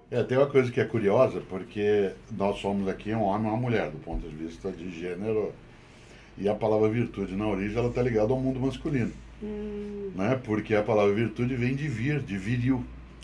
Tem uma coisa que é curiosa, porque nós somos aqui um homem e uma mulher, do ponto de vista de gênero, e a palavra virtude na origem ela está ligada ao mundo masculino, Hum, né? Porque a palavra virtude vem de vir, de viril,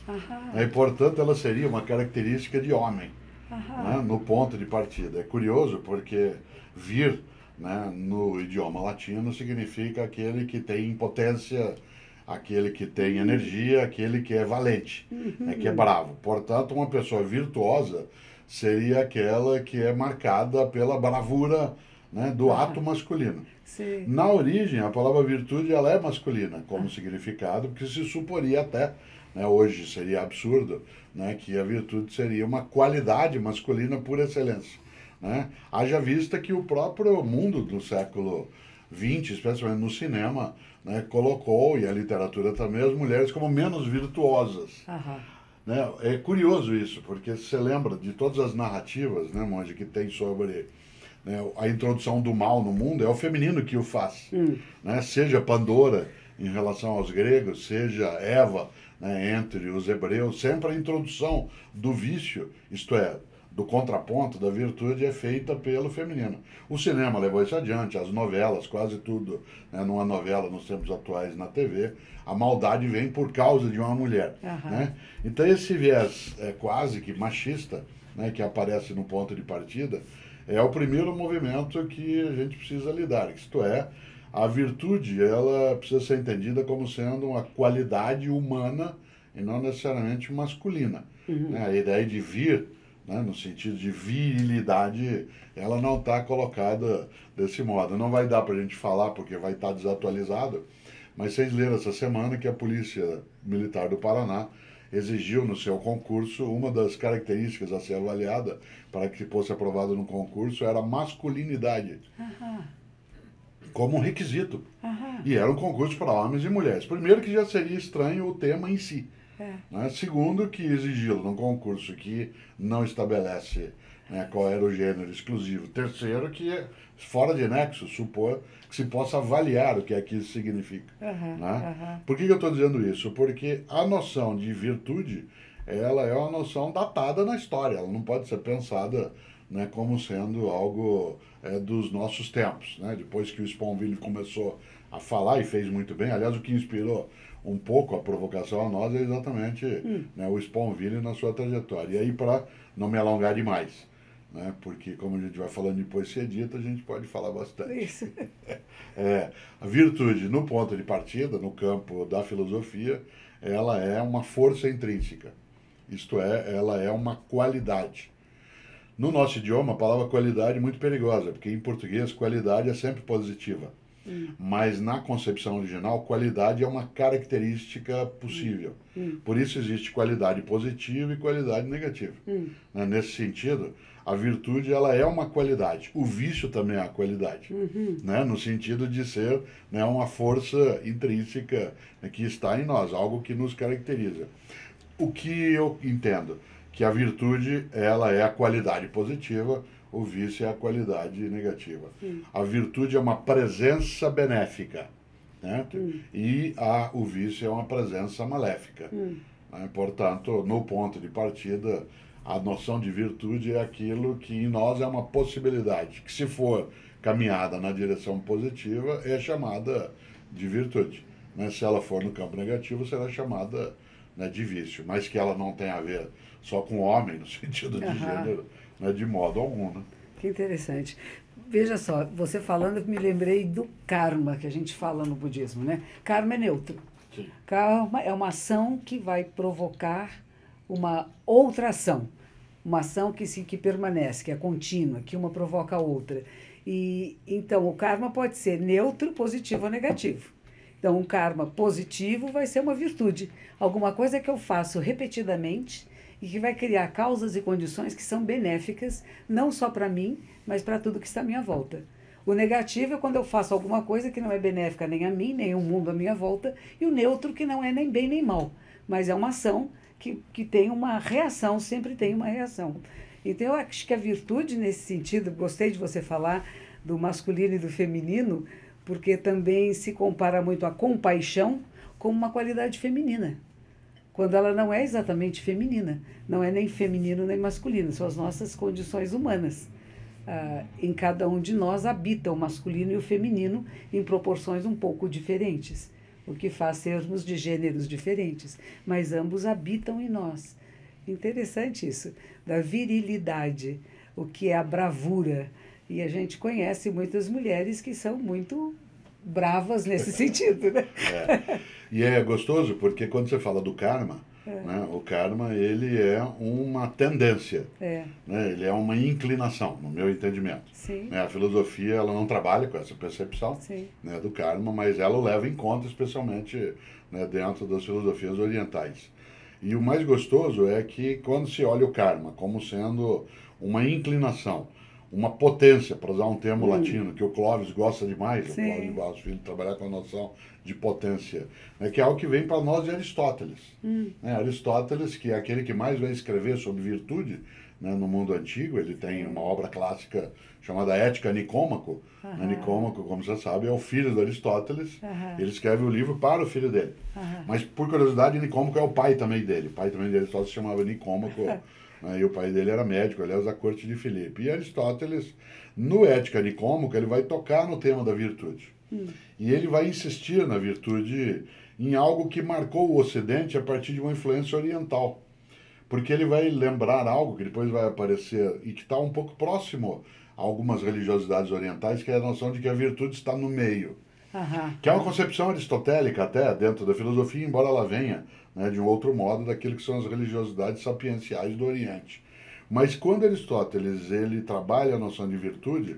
né? aham, E portanto ela seria uma característica de homem, né? aham, No ponto de partida. É curioso porque vir, né, no idioma latino significa aquele que tem potência, aquele que tem energia, aquele que é valente, né, que é uhum, bravo. Portanto, uma pessoa virtuosa seria aquela que é marcada pela bravura, né, do ato aham, masculino. sim, Na origem, a palavra virtude ela é masculina como significado, porque se suporia até, né, hoje seria absurdo, né, que a virtude seria uma qualidade masculina por excelência. Né? Haja vista que o próprio mundo do século XX, especialmente no cinema, né, colocou, e a literatura também, as mulheres como menos virtuosas. aham, Né? É curioso isso, porque você lembra de todas as narrativas, né, Monge, que tem sobre, né, a introdução do mal no mundo, é o feminino que o faz. hum, Né? Seja Pandora em relação aos gregos, seja Eva, né, entre os hebreus, sempre a introdução do vício, isto é, do contraponto da virtude é feita pelo feminino. O cinema levou isso adiante, as novelas, quase tudo, né, numa novela nos tempos atuais na TV, a maldade vem por causa de uma mulher. aham, Né? Então esse viés quase que machista, né, que aparece no ponto de partida, é o primeiro movimento que a gente precisa lidar. Isto é, a virtude ela precisa ser entendida como sendo uma qualidade humana e não necessariamente masculina. Né? uhum, A ideia de vir, né, no sentido de virilidade, ela não está colocada desse modo. Não vai dar para a gente falar porque vai estar desatualizado, mas vocês leram essa semana que a Polícia Militar do Paraná exigiu no seu concurso uma das características a ser avaliada para que fosse aprovado no concurso era a masculinidade aham, como um requisito. aham, E era um concurso para homens e mulheres. Primeiro que já seria estranho o tema em si. é, Né? Segundo que exigi-lo num concurso que não estabelece, né, qual era o gênero exclusivo. Terceiro que é fora de nexo supor que se possa avaliar o que aquilo significa. aham, Né? aham, Por que eu estou dizendo isso? Porque a noção de virtude ela é uma noção datada na história. Ela não pode ser pensada, né, como sendo algo dos nossos tempos. Né? Depois que o Sponville começou a falar e fez muito bem, aliás, o que inspirou um pouco a provocação a nós é exatamente, né, o Sponville na sua trajetória. E aí, para não me alongar demais, né, porque como a gente vai falando de poesia dita, a gente pode falar bastante. isso, A virtude, no ponto de partida, no campo da filosofia, ela é uma força intrínseca. Isto é, ela é uma qualidade. No nosso idioma, a palavra qualidade é muito perigosa, porque em português qualidade é sempre positiva. hum, Mas na concepção original, qualidade é uma característica hum, possível. hum, Por isso existe qualidade positiva e qualidade negativa. hum, Né? Nesse sentido, a virtude ela é uma qualidade. O vício também é uma qualidade. uhum, Né? No sentido de ser, né, uma força intrínseca, né, que está em nós, algo que nos caracteriza. O que eu entendo? Que a virtude ela é a qualidade positiva, o vício é a qualidade negativa. hum, A virtude é uma presença benéfica, né? hum, E o vício é uma presença maléfica. hum, Né? Portanto, no ponto de partida, a noção de virtude é aquilo que em nós é uma possibilidade, que se for caminhada na direção positiva, é chamada de virtude. Né? Se ela for no campo negativo, será chamada, né, de vício. Mas que ela não tem a ver só com homem, no sentido de aham. gênero, né, de modo algum. Né? Que interessante. Veja só, você falando, eu me lembrei do karma que a gente fala no budismo, né? Karma é neutro. Sim. Karma é uma ação que vai provocar uma outra ação. Uma ação que permanece, que é contínua, que uma provoca a outra. E então o karma pode ser neutro, positivo ou negativo. Então, um karma positivo vai ser uma virtude. Alguma coisa que eu faço repetidamente e que vai criar causas e condições que são benéficas, não só para mim, mas para tudo que está à minha volta. O negativo é quando eu faço alguma coisa que não é benéfica nem a mim, nem ao mundo à minha volta, e o neutro que não é nem bem nem mal, mas é uma ação que tem uma reação, sempre tem uma reação. Então eu acho que a virtude nesse sentido, gostei de você falar do masculino e do feminino, porque também se compara muito a compaixão como uma qualidade feminina. quando ela não é exatamente feminina. Não é nem feminino nem masculino, são as nossas condições humanas. Em cada um de nós habita o masculino e o feminino em proporções um pouco diferentes, o que faz sermos de gêneros diferentes, mas ambos habitam em nós. Interessante isso, da virilidade, o que é a bravura. E a gente conhece muitas mulheres que são muito bravas nesse sentido, né? E é gostoso porque quando você fala do karma, né, o karma ele é uma tendência, né, ele é uma inclinação, no meu entendimento. Sim. Né, a filosofia ela não trabalha com essa percepção, né, do karma, mas ela o leva em conta, especialmente, né, dentro das filosofias orientais. E o mais gostoso é que quando se olha o karma como sendo uma inclinação, uma potência, para usar um termo latino, que o Clóvis gosta demais, o Clóvis de Barros Filho, trabalhar com a noção de potência, né, que é algo que vem para nós de Aristóteles. Né, Aristóteles, que é aquele que mais vai escrever sobre virtude, né, no mundo antigo, ele tem uma obra clássica chamada Ética Nicômaco. Nicômaco, como você sabe, é o filho de Aristóteles. Ele escreve o livro para o filho dele. Mas, por curiosidade, Nicômaco é o pai também dele. O pai também de Aristóteles se chamava Nicômaco. Né, e o pai dele era médico, aliás, da corte de Filipe. E Aristóteles, no Ética Nicômaco, ele vai tocar no tema da virtude. E ele vai insistir na virtude em algo que marcou o Ocidente a partir de uma influência oriental. Porque ele vai lembrar algo que depois vai aparecer e que está um pouco próximo a algumas religiosidades orientais, que é a noção de que a virtude está no meio. Que é uma concepção aristotélica até dentro da filosofia, embora ela venha, né, de um outro modo daquilo que são as religiosidades sapienciais do Oriente. Mas quando Aristóteles ele trabalha a noção de virtude,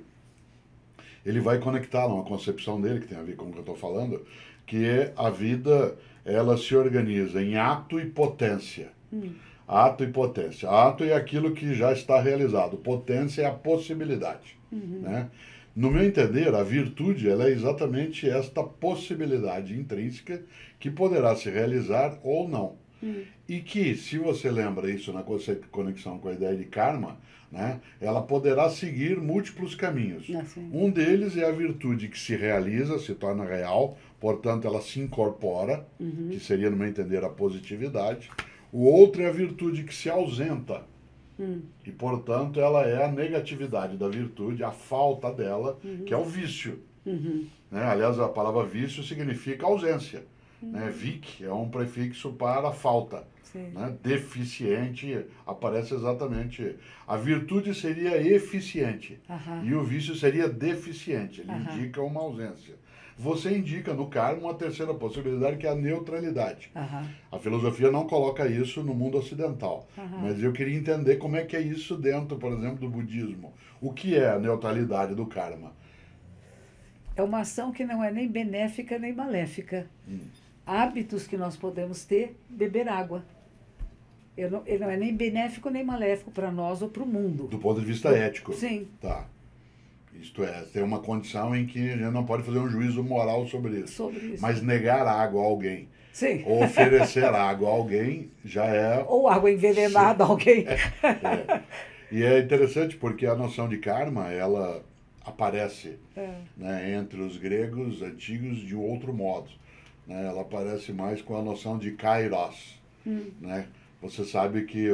ele vai conectá-la a uma concepção dele, que tem a ver com o que eu estou falando, que é a vida, ela se organiza em ato e potência. Ato e potência. Ato é aquilo que já está realizado. Potência é a possibilidade. Né? No meu entender, a virtude ela é exatamente esta possibilidade intrínseca que poderá se realizar ou não. E que, se você lembra isso na conexão com a ideia de karma, né, ela poderá seguir múltiplos caminhos. Um deles é a virtude que se realiza, se torna real, portanto ela se incorpora, que seria, no meu entender, a positividade. O outro é a virtude que se ausenta. E, portanto, ela é a negatividade da virtude, a falta dela, que é o vício. Né? Aliás, a palavra vício significa ausência. Né? Vic é um prefixo para falta. Né? Deficiente aparece exatamente. A virtude seria eficiente e o vício seria deficiente. Ele indica uma ausência. Você indica no karma uma terceira possibilidade, que é a neutralidade. A filosofia não coloca isso no mundo ocidental, mas eu queria entender como é que é isso dentro, por exemplo, do budismo. O que é a neutralidade do karma? É uma ação que não é nem benéfica nem maléfica. Hábitos que nós podemos ter, beber água. Ele não é nem benéfico nem maléfico para nós ou para o mundo. Do ponto de vista ético. Sim. Tá. Isto é, tem uma condição em que a gente não pode fazer um juízo moral sobre isso. Mas negar água a alguém, ou oferecer água a alguém, já é... Ou água envenenada a alguém. E é interessante porque a noção de karma, ela aparece né, entre os gregos antigos de outro modo. Né? Ela aparece mais com a noção de kairos. Né? Você sabe que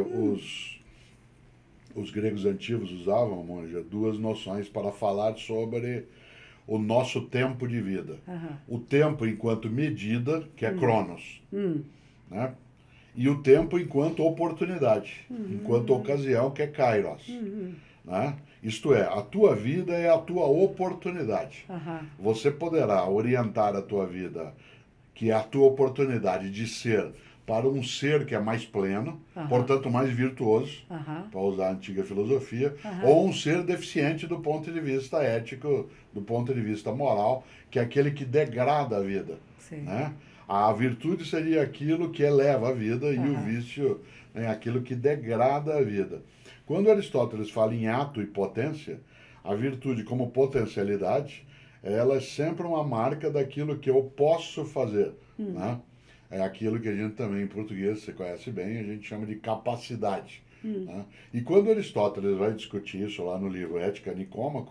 os gregos antigos usavam, Monja, duas noções para falar sobre o nosso tempo de vida. O tempo enquanto medida, que é cronos, né? E o tempo enquanto oportunidade, enquanto ocasião, que é kairos. Né? Isto é, a tua vida é a tua oportunidade. Você poderá orientar a tua vida, que é a tua oportunidade de ser, para um ser que é mais pleno, portanto mais virtuoso, para usar a antiga filosofia, ou um ser deficiente do ponto de vista ético, do ponto de vista moral, que é aquele que degrada a vida. Né? A virtude seria aquilo que eleva a vida e o vício é aquilo que degrada a vida. Quando Aristóteles fala em ato e potência, a virtude como potencialidade, ela é sempre uma marca daquilo que eu posso fazer. Né? É aquilo que a gente também, em português, você conhece bem, a gente chama de capacidade. Né? E quando Aristóteles vai discutir isso lá no livro Ética Nicômaco,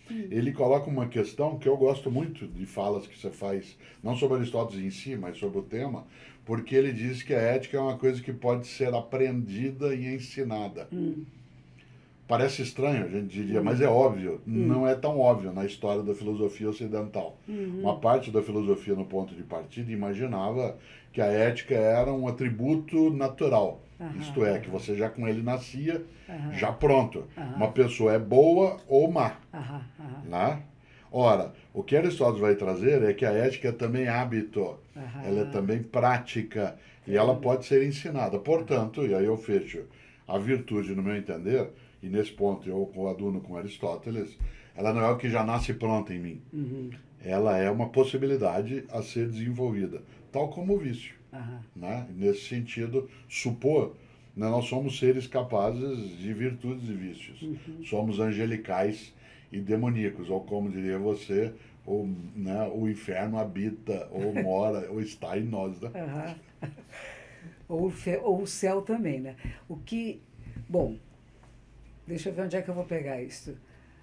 ele coloca uma questão que eu gosto muito de falas que você faz, não sobre Aristóteles em si, mas sobre o tema, porque ele diz que a ética é uma coisa que pode ser aprendida e ensinada. Parece estranho, a gente diria, mas é óbvio. Não é tão óbvio na história da filosofia ocidental. Uma parte da filosofia, no ponto de partida, imaginava que a ética era um atributo natural. Isto é, que você já com ele nascia, já pronto. Uma pessoa é boa ou má. Né? Ora, o que Aristóteles vai trazer é que a ética é também hábito, ela é também prática, e ela pode ser ensinada. Portanto, e aí eu fecho, a virtude, no meu entender, e nesse ponto eu coaduno com Aristóteles, ela não é o que já nasce pronta em mim. Ela é uma possibilidade a ser desenvolvida, tal como o vício. Né? Nesse sentido, supor, né, nós somos seres capazes de virtudes e vícios. Somos angelicais e demoníacos, ou como diria você, ou, né, o inferno habita, ou mora, ou está em nós. Né? Ou o céu também, né? O que... Bom, deixa eu ver onde é que eu vou pegar isso.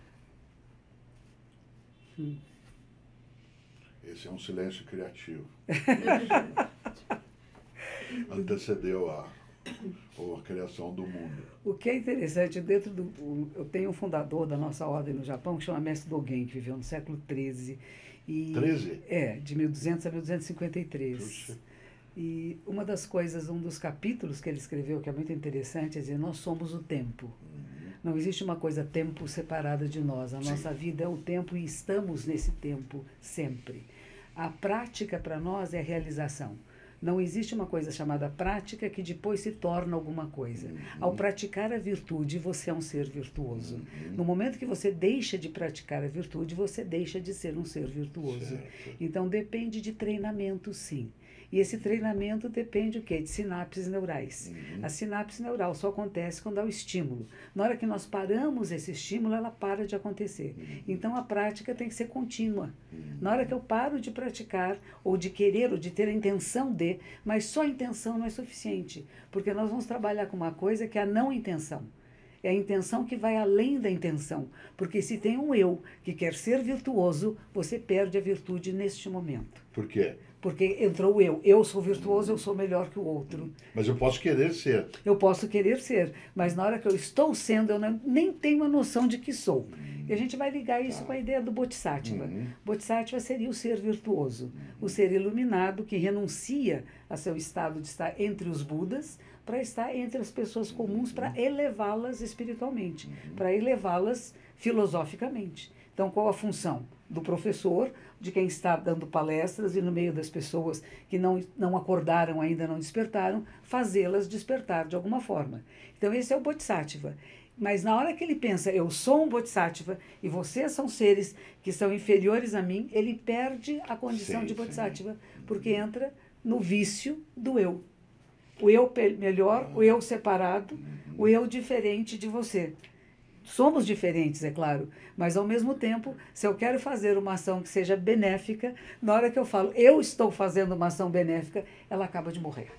Esse é um silêncio criativo. Antecedeu a criação do mundo. O que é interessante, eu tenho um fundador da nossa ordem no Japão, que chama Mestre Dogen, que viveu no século XIII. E, 13? de 1200 a 1253. Puxa. E uma das coisas, um dos capítulos que ele escreveu, que é muito interessante, é dizer, nós somos o tempo. Não existe uma coisa tempo separada de nós. A nossa vida é o tempo e estamos nesse tempo sempre. A prática para nós é a realização. Não existe uma coisa chamada prática que depois se torna alguma coisa. Ao praticar a virtude, você é um ser virtuoso. No momento que você deixa de praticar a virtude, você deixa de ser um ser virtuoso. Certo. Então depende de treinamento, sim. E esse treinamento depende o quê? De sinapses neurais. A sinapse neural só acontece quando há o estímulo. Na hora que nós paramos esse estímulo, ela para de acontecer. Então a prática tem que ser contínua. Na hora que eu paro de praticar, ou de querer, ou de ter a intenção de, mas só a intenção não é suficiente. Porque nós vamos trabalhar com uma coisa que é a não intenção. É a intenção que vai além da intenção. Porque se tem um eu que quer ser virtuoso, você perde a virtude neste momento. Por quê? Porque entrou o eu. Eu sou virtuoso, eu sou melhor que o outro. Mas eu posso querer ser. Eu posso querer ser, mas na hora que eu estou sendo, eu nem tenho a noção de que sou. E a gente vai ligar isso com a ideia do Bodhisattva. Bodhisattva seria o ser virtuoso, o ser iluminado que renuncia a seu estado de estar entre os Budas para estar entre as pessoas comuns, para elevá-las espiritualmente, para elevá-las filosoficamente. Então, qual a função do professor, de quem está dando palestras e no meio das pessoas que não acordaram ainda, não despertaram, fazê-las despertar de alguma forma? Então, esse é o Bodhisattva. Mas na hora que ele pensa, eu sou um Bodhisattva e vocês são seres que são inferiores a mim, ele perde a condição de Bodhisattva, porque entra no vício do eu. O eu melhor, o eu separado, o eu diferente de você. Somos diferentes, é claro, mas ao mesmo tempo, se eu quero fazer uma ação que seja benéfica, na hora que eu falo, eu estou fazendo uma ação benéfica, ela acaba de morrer.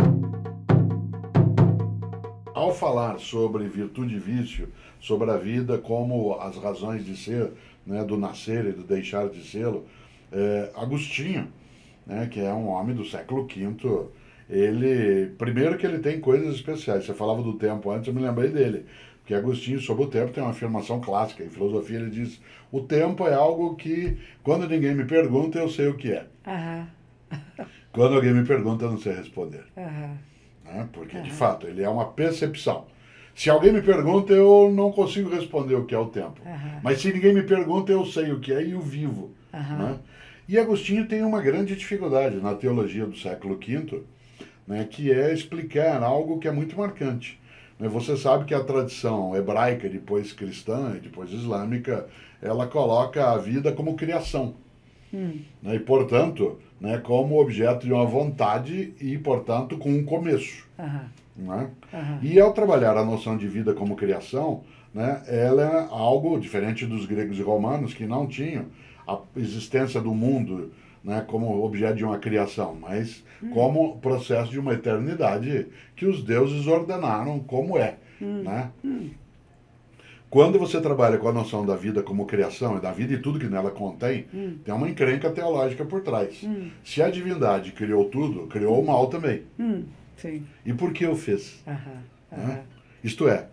Ao falar sobre virtude e vício, sobre a vida como as razões de ser, né, do nascer e do deixar de ser, Agostinho, né, que é um homem do século V, primeiro que ele tem coisas especiais. Você falava do tempo antes, eu me lembrei dele. Porque Agostinho, sobre o tempo, tem uma afirmação clássica. Em filosofia, ele diz: o tempo é algo que, quando ninguém me pergunta, eu sei o que é. Quando alguém me pergunta, eu não sei responder. Né? Porque, de fato, ele é uma percepção. Se alguém me pergunta, eu não consigo responder o que é o tempo. Mas se ninguém me pergunta, eu sei o que é e o vivo. Né? E Agostinho tem uma grande dificuldade na teologia do século V, né, que é explicar algo que é muito marcante. Você sabe que a tradição hebraica, depois cristã e depois islâmica, ela coloca a vida como criação. Né, e, portanto, né, como objeto de uma vontade e, portanto, com um começo. Né? E ao trabalhar a noção de vida como criação, né, ela é algo diferente dos gregos e romanos, que não tinham a existência do mundo, né, como objeto de uma criação, mas como processo de uma eternidade que os deuses ordenaram como é. Né? Quando você trabalha com a noção da vida como criação, e da vida e tudo que nela contém, tem uma encrenca teológica por trás. Se a divindade criou tudo, criou o mal também. Sim. E por que o fez? Aham. Né? Isto é,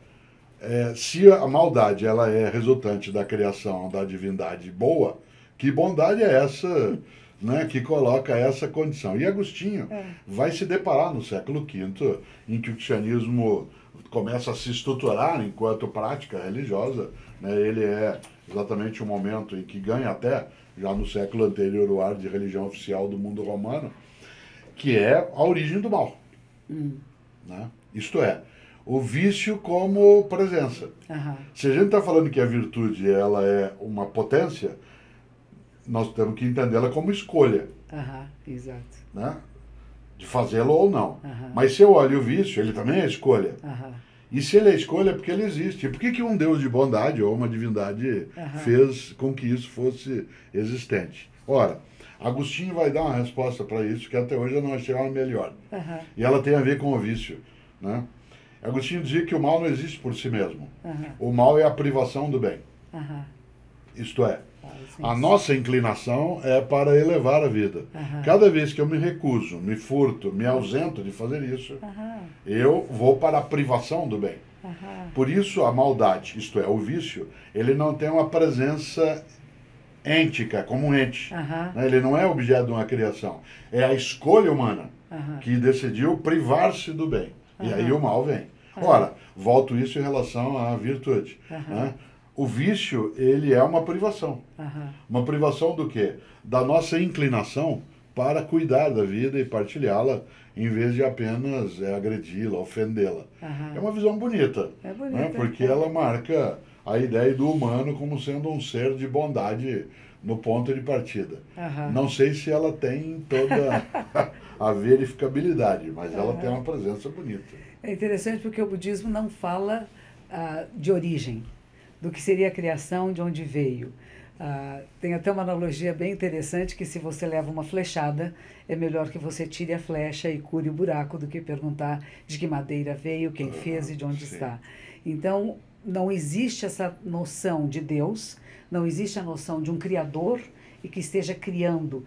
se a maldade ela é resultante da criação da divindade boa, que bondade é essa, né, que coloca essa condição? E Agostinho vai se deparar no século V, em que o cristianismo começa a se estruturar enquanto prática religiosa, né? Ele é exatamente o momento em que ganha até, já no século anterior, o ar de religião oficial do mundo romano, que é a origem do mal. Né? Isto é, o vício como presença. Se a gente está falando que a virtude ela é uma potência, nós temos que entendê-la como escolha. Exato. Né? De fazê-lo ou não. Mas se eu olho o vício, ele também é escolha. E se ele é escolha, é porque ele existe. E por que um Deus de bondade ou uma divindade fez com que isso fosse existente? Ora, Agostinho vai dar uma resposta para isso, que até hoje eu não achei uma melhor. E ela tem a ver com o vício. Né? Agostinho dizia que o mal não existe por si mesmo. O mal é a privação do bem. Isto é, a nossa inclinação é para elevar a vida. Cada vez que eu me recuso, me furto, me ausento de fazer isso, eu vou para a privação do bem. Por isso a maldade, isto é, o vício, ele não tem uma presença êntica, como um ente. Ele não é objeto de uma criação. É a escolha humana que decidiu privar-se do bem. E aí o mal vem. Ora, volto isso em relação à virtude. Né? O vício, ele é uma privação. Uma privação do quê? Da nossa inclinação para cuidar da vida e partilhá-la, em vez de apenas agredi-la, ofendê-la. É uma visão bonita, né? Porque ela marca a ideia do humano como sendo um ser de bondade no ponto de partida. Não sei se ela tem toda a verificabilidade, mas ela tem uma presença bonita. É interessante porque o budismo não fala de origem, do que seria a criação, de onde veio. Tem até uma analogia bem interessante que se você leva uma flechada, é melhor que você tire a flecha e cure o buraco do que perguntar de que madeira veio, quem fez e de onde está. Então, não existe essa noção de Deus, não existe a noção de um Criador e que esteja criando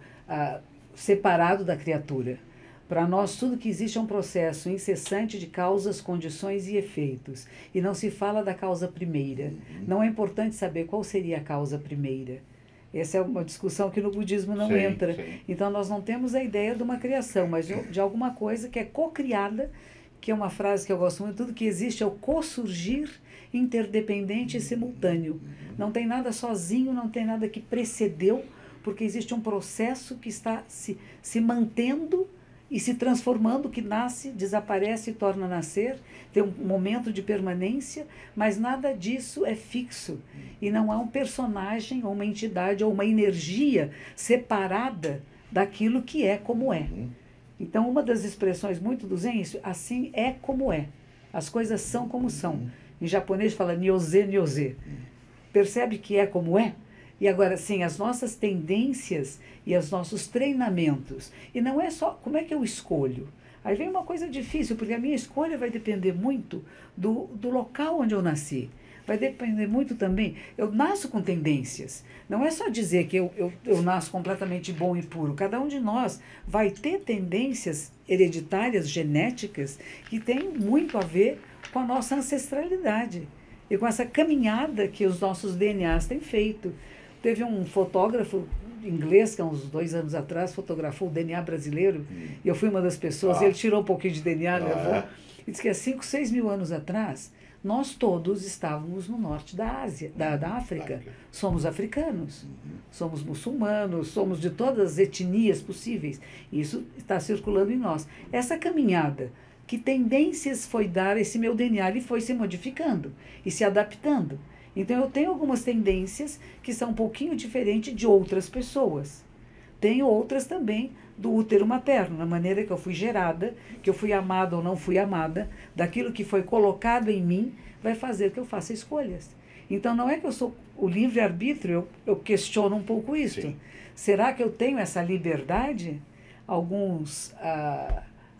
separado da criatura. Para nós, tudo que existe é um processo incessante de causas, condições e efeitos. E não se fala da causa primeira. Não é importante saber qual seria a causa primeira. Essa é uma discussão que no budismo não entra. Então, nós não temos a ideia de uma criação, mas de alguma coisa que é co-criada, que é uma frase que eu gosto muito, tudo que existe é o co-surgir interdependente e simultâneo. Não tem nada sozinho, não tem nada que precedeu, porque existe um processo que está se mantendo e se transformando, que nasce, desaparece e torna a nascer, tem um momento de permanência, mas nada disso é fixo. E não há um personagem, ou uma entidade, ou uma energia separada daquilo que é como é. Então, uma das expressões muito do Zen é isso, assim é como é. As coisas são como são. Em japonês fala nyoze, nyoze. Percebe que é como é? E agora, sim, as nossas tendências e os nossos treinamentos. E não é só como é que eu escolho. Aí vem uma coisa difícil, porque a minha escolha vai depender muito do local onde eu nasci. Vai depender muito também. Eu nasço com tendências. Não é só dizer que eu nasço completamente bom e puro. Cada um de nós vai ter tendências hereditárias, genéticas, que têm muito a ver com a nossa ancestralidade e com essa caminhada que os nossos DNAs têm feito. Teve um fotógrafo inglês que há uns 2 anos atrás fotografou o DNA brasileiro, e eu fui uma das pessoas, ele tirou um pouquinho de DNA, levou, e disse que há 5, 6 mil anos atrás, nós todos estávamos no norte da Ásia, da África. Somos africanos, somos muçulmanos, somos de todas as etnias possíveis. Isso está circulando em nós. Essa caminhada, que tendências foi dar esse meu DNA? Ele foi se modificando e se adaptando. Então, eu tenho algumas tendências que são um pouquinho diferentes de outras pessoas. Tenho outras também do útero materno, na maneira que eu fui gerada, que eu fui amada ou não fui amada, daquilo que foi colocado em mim, vai fazer que eu faça escolhas. Então, não é que eu sou o livre-arbítrio, eu questiono um pouco isso. Sim. Será que eu tenho essa liberdade? Alguns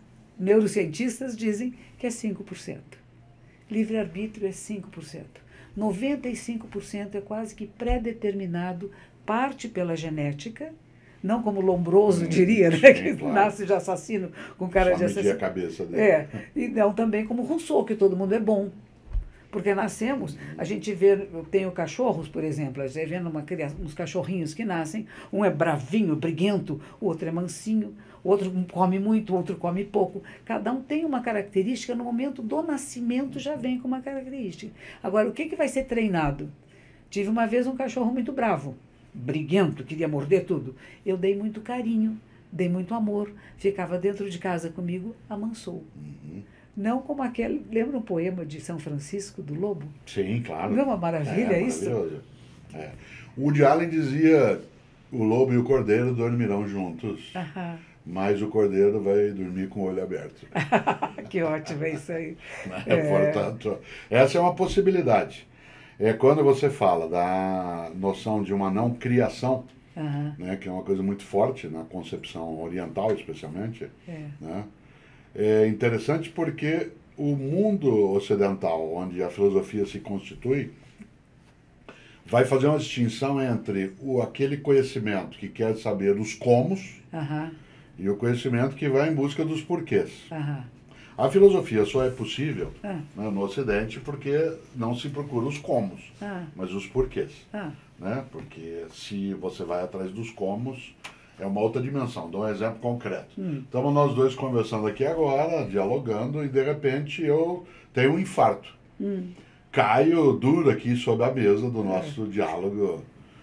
neurocientistas dizem que é 5%. Livre-arbítrio é 5%. 95% é quase que pré-determinado, parte pela genética, não como Lombroso diria, né, que claro. nasce de assassino com cara Só de medir assassino. a cabeça dele. E não também como Rousseau, que todo mundo é bom. Porque nascemos, a gente vê, eu tenho cachorros, por exemplo, a gente vê uns cachorrinhos que nascem, um é bravinho, briguento, o outro é mansinho, o outro come muito, o outro come pouco. Cada um tem uma característica, no momento do nascimento já vem com uma característica. Agora, o que vai ser treinado? Tive uma vez um cachorro muito bravo, briguento, queria morder tudo. Eu dei muito carinho, dei muito amor, ficava dentro de casa comigo, amansou. Não como aquele... Lembra um poema de São Francisco, do Lobo? Sim, claro. Não é uma maravilha isso? Maravilhoso. O Woody Allen dizia: o lobo e o cordeiro dormirão juntos, mas o cordeiro vai dormir com o olho aberto. Que ótimo, é isso aí. Portanto, essa é uma possibilidade. É quando você fala da noção de uma não criação, né, que é uma coisa muito forte na concepção oriental, especialmente, né? É interessante porque o mundo ocidental, onde a filosofia se constitui, vai fazer uma distinção entre aquele conhecimento que quer saber os comos e o conhecimento que vai em busca dos porquês. A filosofia só é possível né, no Ocidente porque não se procura os comos, mas os porquês. Né? Porque se você vai atrás dos comos, é uma outra dimensão. Dou um exemplo concreto. Estamos nós dois conversando aqui agora, dialogando, e de repente eu tenho um infarto. Caio duro aqui sobre a mesa do nosso diálogo.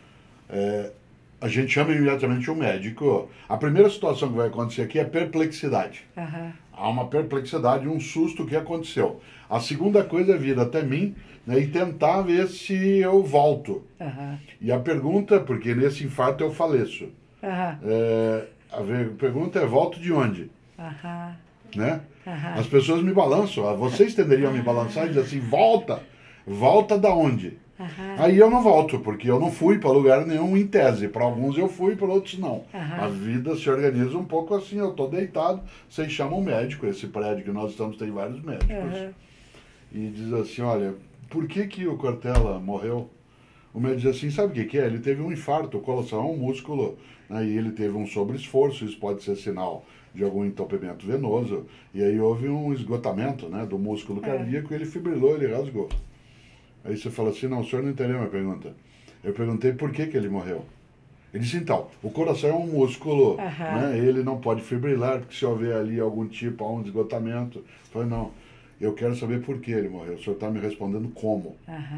A gente chama imediatamente um médico. A primeira situação que vai acontecer aqui é perplexidade. Há uma perplexidade, um susto que aconteceu. A segunda coisa é vir até mim, né, e tentar ver se eu volto. E a pergunta, porque nesse infarto eu faleço. A pergunta é: volto de onde? Né? As pessoas me balançam. Vocês tenderiam a me balançar e dizer assim: volta! Volta da onde? Aí eu não volto, porque eu não fui para lugar nenhum em tese. Para alguns eu fui, para outros não. A vida se organiza um pouco assim. Eu estou deitado, vocês chamam um médico. Esse prédio que nós estamos tem vários médicos. E diz assim: olha, por que o Cortella morreu? O médico diz assim: sabe o que é? Ele teve um infarto, o coração é um músculo, né, e ele teve um sobreesforço. Isso pode ser sinal de algum entupimento venoso. E aí houve um esgotamento, né, do músculo cardíaco, ele fibrilou, ele rasgou. Aí você fala assim: não, o senhor não entendeu a minha pergunta. Eu perguntei por que ele morreu. Ele disse: então, o coração é um músculo, né, ele não pode fibrilar, porque se houver ali algum tipo, há um esgotamento. Eu falei: não, eu quero saber por que ele morreu. O senhor está me respondendo como.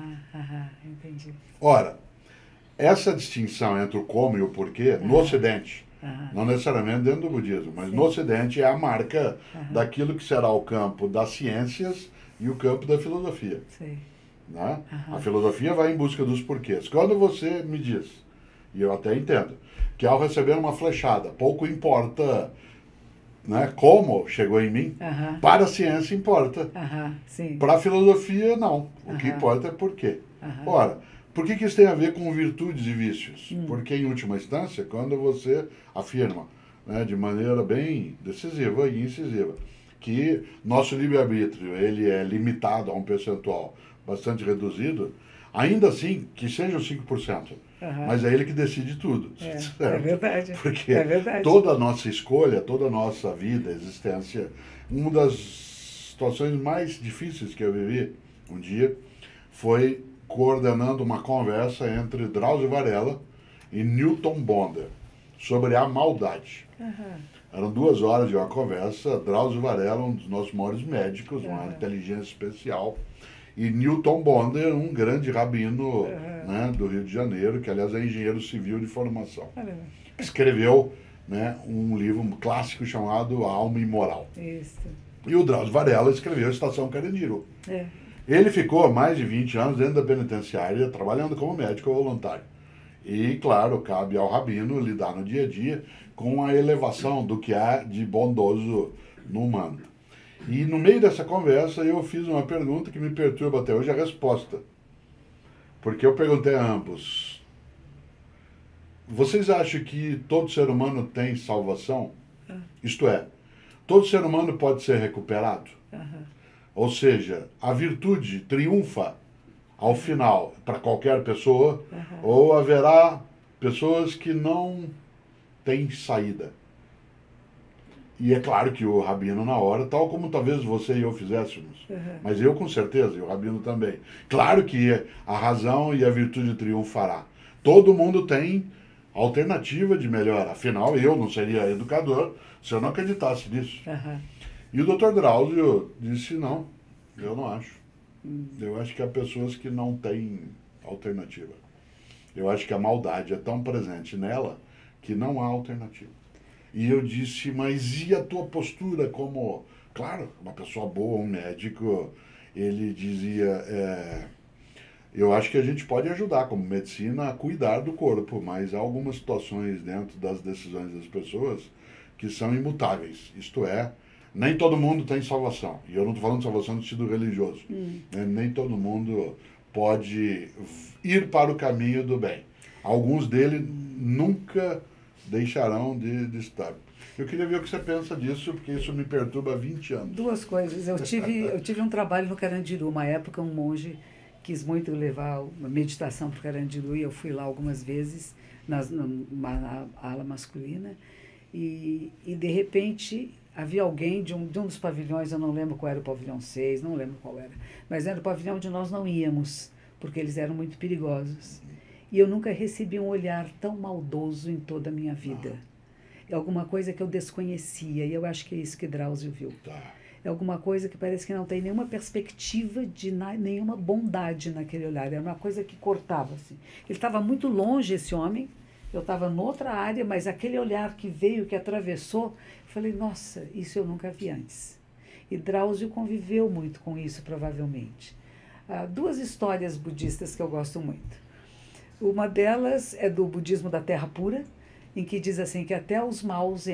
Entendi. Ora, essa distinção entre o como e o porquê, no Ocidente, não necessariamente dentro do budismo, mas no Ocidente é a marca daquilo que será o campo das ciências e o campo da filosofia. Né? A filosofia vai em busca dos porquês. Quando você me diz, e eu até entendo, que ao receber uma flechada, pouco importa, né, como chegou em mim, para a ciência importa. Para a filosofia, não. O que importa é por quê. Ora, por que isso tem a ver com virtudes e vícios? Porque, em última instância, quando você afirma, né, de maneira bem decisiva e incisiva, que nosso livre-arbítrio ele é limitado a um percentual bastante reduzido, ainda assim, que seja os 5%. Mas é ele que decide tudo. É verdade. Porque é verdade. toda a nossa escolha, toda a nossa vida, existência, uma das situações mais difíceis que eu vivi um dia foi coordenando uma conversa entre Drauzio Varela e Newton Bonder sobre a maldade. Eram 2 horas de uma conversa. Drauzio Varela, um dos nossos maiores médicos, uma inteligência especial, e Newton Bonder, um grande rabino né, do Rio de Janeiro, que aliás é engenheiro civil de formação. Escreveu, né, um livro clássico chamado A Alma Imoral. E o Drauzio Varela escreveu Estação Carandiru. Ele ficou mais de 20 anos dentro da penitenciária, trabalhando como médico voluntário. E, claro, cabe ao rabino lidar no dia a dia com a elevação do que há de bondoso no humano. E no meio dessa conversa eu fiz uma pergunta que me perturba até hoje a resposta. Porque eu perguntei a ambos: vocês acham que todo ser humano tem salvação? Isto é, todo ser humano pode ser recuperado? Ou seja, a virtude triunfa ao final, para qualquer pessoa, ou haverá pessoas que não têm saída. E é claro que o Rabino na hora, tal como talvez você e eu fizéssemos, mas eu com certeza, e o Rabino também. Claro que a razão e a virtude triunfará. Todo mundo tem alternativa de melhor. Afinal, eu não seria educador se eu não acreditasse nisso. E o Dr. Drauzio disse, não, eu não acho. Eu acho que há pessoas que não têm alternativa. Eu acho que a maldade é tão presente nela que não há alternativa. E eu disse, mas e a tua postura como... Claro, uma pessoa boa, um médico, ele dizia, eu acho que a gente pode ajudar como medicina a cuidar do corpo, mas há algumas situações dentro das decisões das pessoas que são imutáveis. Isto é, nem todo mundo tem salvação. E eu não estou falando de salvação no sentido religioso. Né? Nem todo mundo pode ir para o caminho do bem. Alguns deles nunca deixarão de estar. Eu queria ver o que você pensa disso, porque isso me perturba há 20 anos. Duas coisas. Eu tive um trabalho no Carandiru. Uma época, um monge quis muito levar uma meditação para o Carandiru, e eu fui lá algumas vezes, na ala masculina, e de repente havia alguém de um dos pavilhões, eu não lembro qual era o pavilhão 6, não lembro qual era, mas era o pavilhão onde nós não íamos, porque eles eram muito perigosos. E eu nunca recebi um olhar tão maldoso em toda a minha vida. É alguma coisa que eu desconhecia, e eu acho que é isso que Drauzio viu. É alguma coisa que parece que não tem nenhuma perspectiva de nenhuma bondade naquele olhar. Era uma coisa que cortava, assim. Ele estava muito longe, esse homem, eu estava noutra área, mas aquele olhar que veio, que atravessou, eu falei, nossa, isso eu nunca vi antes. E Drauzio conviveu muito com isso, provavelmente. Duas histórias budistas que eu gosto muito. Uma delas é do budismo da Terra Pura, em que diz assim que até os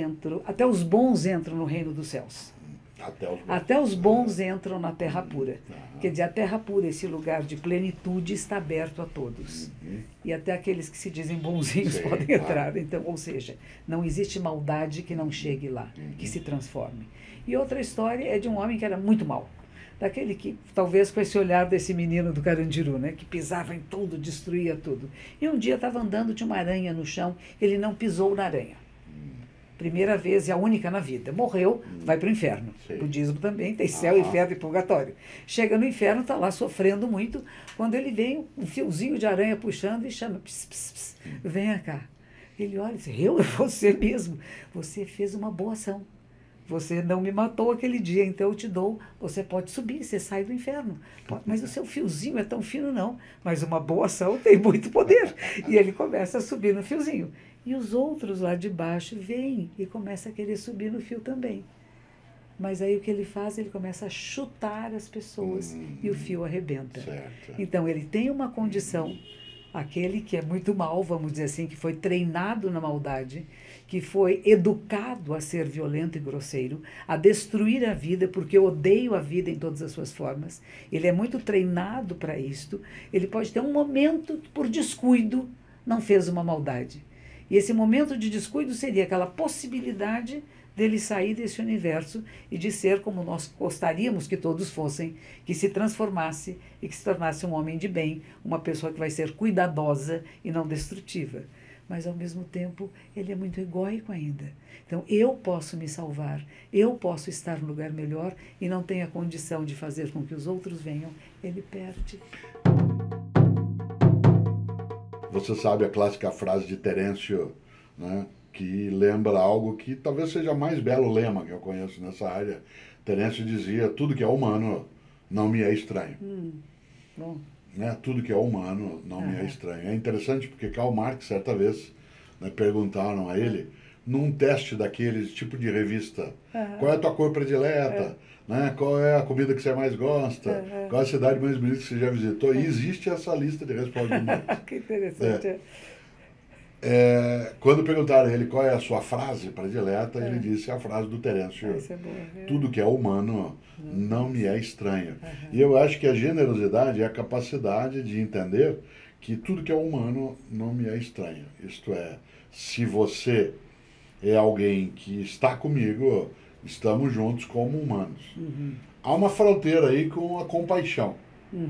bons entram no reino dos céus. Até os bons entram na Terra Pura. Quer dizer, a Terra Pura, esse lugar de plenitude, está aberto a todos. E até aqueles que se dizem bonzinhos podem entrar. Então, ou seja, não existe maldade que não chegue lá, que se transforme. E outra história é de um homem que era muito mau. Daquele que, talvez com esse olhar desse menino do Carandiru, né, que pisava em tudo, destruía tudo. E um dia estava andando, tinha uma aranha no chão, ele não pisou na aranha. Primeira vez e a única na vida. Morreu, vai para o inferno. O budismo também tem céu, inferno e purgatório. Chega no inferno, está lá sofrendo muito, quando ele vem, um fiozinho de aranha puxando e chama, pss, pss, pss, venha cá. Ele olha e diz, é você mesmo, você fez uma boa ação. Você não me matou aquele dia, então eu te dou, você pode subir, você sai do inferno. Mas o seu fiozinho é tão fino, não. Mas uma boa ação tem muito poder. E ele começa a subir no fiozinho. E os outros lá de baixo vêm e começam a querer subir no fio também. Mas aí o que ele faz? Ele começa a chutar as pessoas e o fio arrebenta. Então ele tem uma condição, aquele que é muito mal, vamos dizer assim, que foi treinado na maldade, que foi educado a ser violento e grosseiro, a destruir a vida, porque eu odeio a vida em todas as suas formas. Ele é muito treinado para isto. Ele pode ter um momento que, por descuido, não fez uma maldade. E esse momento de descuido seria aquela possibilidade dele sair desse universo e de ser como nós gostaríamos que todos fossem, que se transformasse e que se tornasse um homem de bem, uma pessoa que vai ser cuidadosa e não destrutiva. Mas, ao mesmo tempo, ele é muito egóico ainda. Então, eu posso me salvar, eu posso estar no lugar melhor e não tenho a condição de fazer com que os outros venham, ele perde. Você sabe a clássica frase de Terêncio, né, que lembra algo que talvez seja o mais belo lema que eu conheço nessa área. Terêncio dizia, tudo que é humano não me é estranho. Bom. Né? Tudo que é humano não me é estranho. É interessante porque Karl Marx, certa vez, né, perguntaram a ele, num teste daqueles, tipo de revista, qual é a tua cor predileta, né? Qual é a comida que você mais gosta, qual é a cidade mais bonita que você já visitou, e existe essa lista de respostas do Marx. Que interessante. Quando perguntaram a ele qual é a sua frase predileta, ele disse a frase do Terêncio, tudo que é humano não me é estranho. E eu acho que a generosidade é a capacidade de entender que tudo que é humano não me é estranho. Isto é, se você é alguém que está comigo, estamos juntos como humanos. Há uma fronteira aí com a compaixão.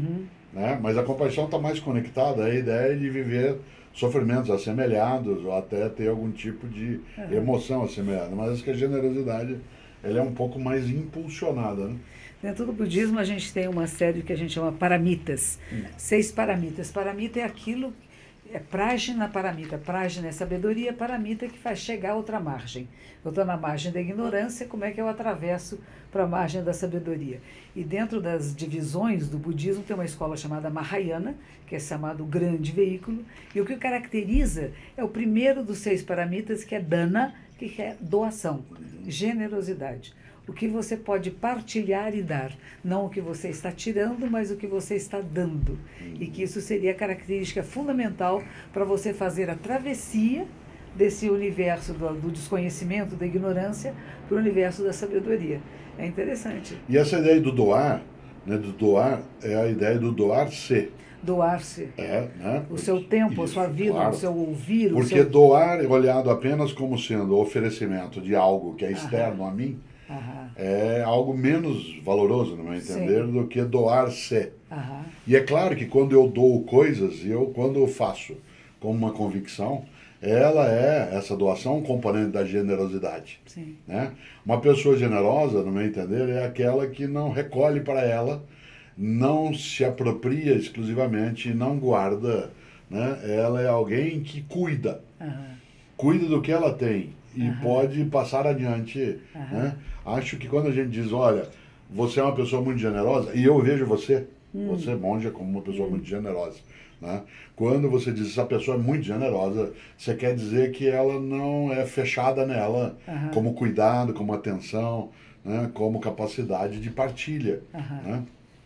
né? Mas a compaixão está mais conectada à ideia de viver sofrimentos assemelhados ou até ter algum tipo de emoção assemelhada. Mas acho que a generosidade ela é um pouco mais impulsionada, né? Dentro do budismo, a gente tem uma série que a gente chama paramitas. 6 paramitas. Paramita é aquilo, é prajna paramita. Prajna é sabedoria, paramita que faz chegar a outra margem. Eu estou na margem da ignorância, como é que eu atravesso para a margem da sabedoria? E dentro das divisões do budismo tem uma escola chamada Mahayana, que é chamado grande veículo, e o que o caracteriza é o primeiro dos 6 paramitas, que é dana, que é doação, generosidade. O que você pode partilhar e dar, não o que você está tirando, mas o que você está dando. E que isso seria a característica fundamental para você fazer a travessia desse universo do desconhecimento, da ignorância, para o universo da sabedoria. É interessante. E essa ideia do doar, né, do doar, é a ideia do doar-se. Doar-se. Né? O seu tempo, a sua vida, claro. o seu ouvir. Porque o seu... doar, olhado apenas como sendo o oferecimento de algo que é externo a mim, é algo menos valoroso, no meu entender, do que doar-se. E é claro que quando eu dou coisas, quando eu faço com uma convicção, essa doação, um componente da generosidade. Sim. Né? Uma pessoa generosa, no meu entender, é aquela que não recolhe para ela, não se apropria exclusivamente, não guarda. Né? Ela é alguém que cuida. Cuida do que ela tem e pode passar adiante. Né? Acho que quando a gente diz, olha, você é uma pessoa muito generosa, e eu vejo você, você, monja, como uma pessoa muito generosa. Né? Quando você diz essa pessoa é muito generosa, você quer dizer que ela não é fechada nela, como cuidado, como atenção, né? Como capacidade de partilha. Né?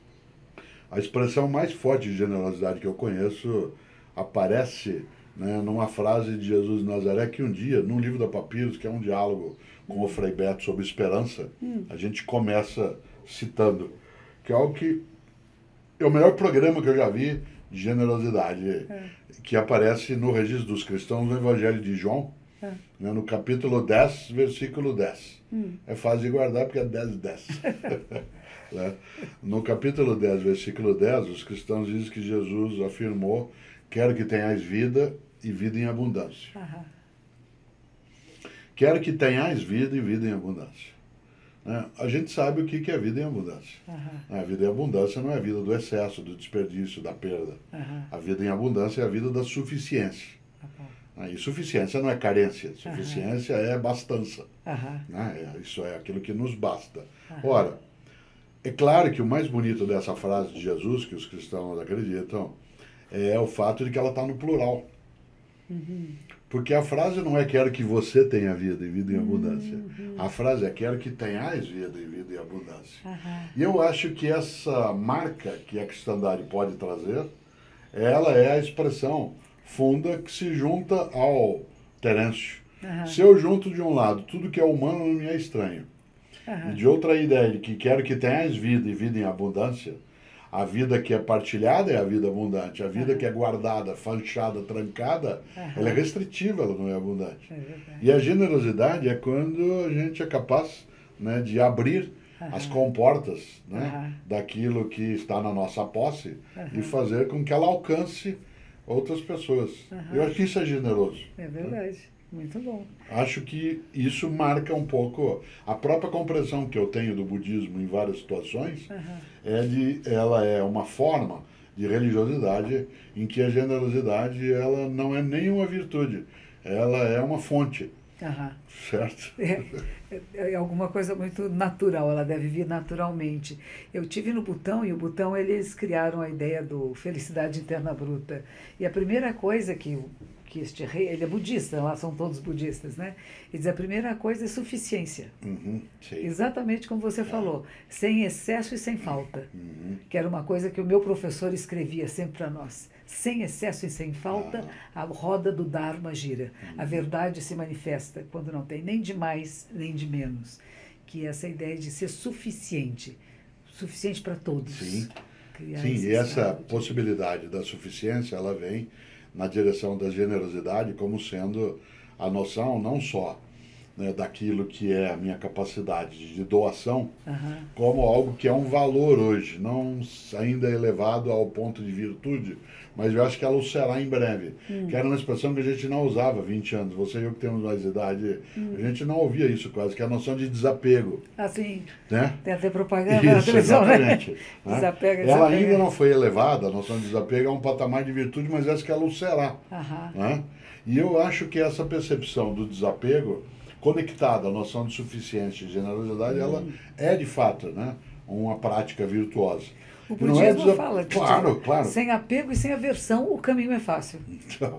A expressão mais forte de generosidade que eu conheço aparece, né, numa frase de Jesus de Nazaré que um dia, num livro da Papiros, que é um diálogo com o Frei Beto sobre esperança, a gente começa citando, que é algo que é o melhor programa que eu já vi de generosidade, que aparece no Registro dos Cristãos no Evangelho de João, né, no capítulo 10, versículo 10. É fácil de guardar porque é 10, 10. Né? No capítulo 10, versículo 10, os cristãos dizem que Jesus afirmou: quero que tenhais vida e vida em abundância. Quero que tenhais vida e vida em abundância. Né? A gente sabe o que é vida em abundância. A vida em abundância não é a vida do excesso, do desperdício, da perda. A vida em abundância é a vida da suficiência. E suficiência não é carência, suficiência é bastança. Né? Isso é aquilo que nos basta. Ora, é claro que o mais bonito dessa frase de Jesus, que os cristãos acreditam, é o fato de que ela está no plural. Porque a frase não é quero que você tenha vida e vida em abundância. A frase é quero que tenhais vida e vida em abundância. E eu acho que essa marca que a cristandade pode trazer, ela é a expressão funda que se junta ao Terêncio. Se eu junto de um lado tudo que é humano não me é estranho, e de outra ideia de que quero que tenhas vida e vida em abundância, a vida que é partilhada é a vida abundante. A vida que é guardada, fechada, trancada, ela é restritiva, ela não é abundante. E a generosidade é quando a gente é capaz, né, de abrir as comportas, né, daquilo que está na nossa posse e fazer com que ela alcance outras pessoas. Eu acho que isso é generoso. É verdade. Muito bom. Acho que isso marca um pouco a própria compreensão que eu tenho do budismo em várias situações. Ela é uma forma de religiosidade em que a generosidade ela não é nenhuma virtude, ela é uma fonte. Certo? É alguma coisa muito natural, ela deve vir naturalmente. Eu tive no Butão, e o Butão eles criaram a ideia do felicidade interna bruta. E a primeira coisa que este rei, ele é budista, lá são todos budistas, né? E diz a primeira coisa é suficiência. Exatamente como você falou, sem excesso e sem falta. Que era uma coisa que o meu professor escrevia sempre para nós. Sem excesso e sem falta, a roda do Dharma gira. A verdade se manifesta quando não tem nem de mais, nem de menos. Que é essa ideia de ser suficiente. Suficiente para todos. Sim, e essa possibilidade da suficiência, ela vem na direção da generosidade como sendo a noção não só né, daquilo que é a minha capacidade de doação, Aham. como algo que é um valor hoje, não ainda elevado ao ponto de virtude, mas eu acho que ela o será em breve. Que era uma expressão que a gente não usava há 20 anos. Você e eu que temos mais idade, a gente não ouvia isso quase, que é a noção de desapego. Assim, Né? tem até propaganda na Isso, televisão, né? exatamente. Né? Desapega, Ela desapega. ainda não foi elevada, a noção de desapego, a um patamar de virtude, mas acho que ela o será. Aham. Né? E eu acho que essa percepção do desapego, conectada à noção de suficiência e generosidade, ela é de fato, né, uma prática virtuosa. O E não é budismo fala que Claro, claro. sem apego e sem aversão o caminho é fácil. Então,